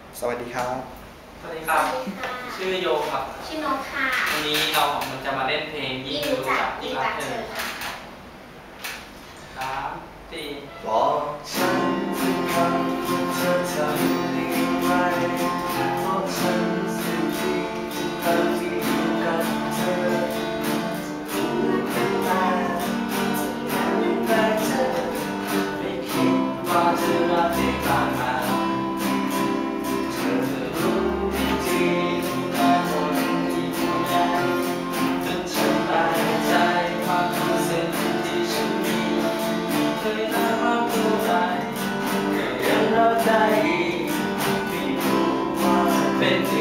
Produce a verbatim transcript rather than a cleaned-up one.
สวัสดีครับสวัสดีครับชื่อโยครับชื่อนกค่ะวันนี้เรามันจะมาเล่นเพลงยิ่งรู้จักยิ่งรักเธอครับสี่บอกฉันถึงคำที่เธอทำดีไหมบอกฉันสิ่งที่เธอที่อยู่กับเธอพูดกันมาแต่เธอไม่คิดว่าจะรักได้ผ่านมาเธอจะรู้ดีดีแต่คนที่ห่วงใยจนฉันตายใจความรู้สึกที่ฉันมีเคยนานมากเท่าไรก็ยังรักได้อีกไม่รู้ว่าเป็น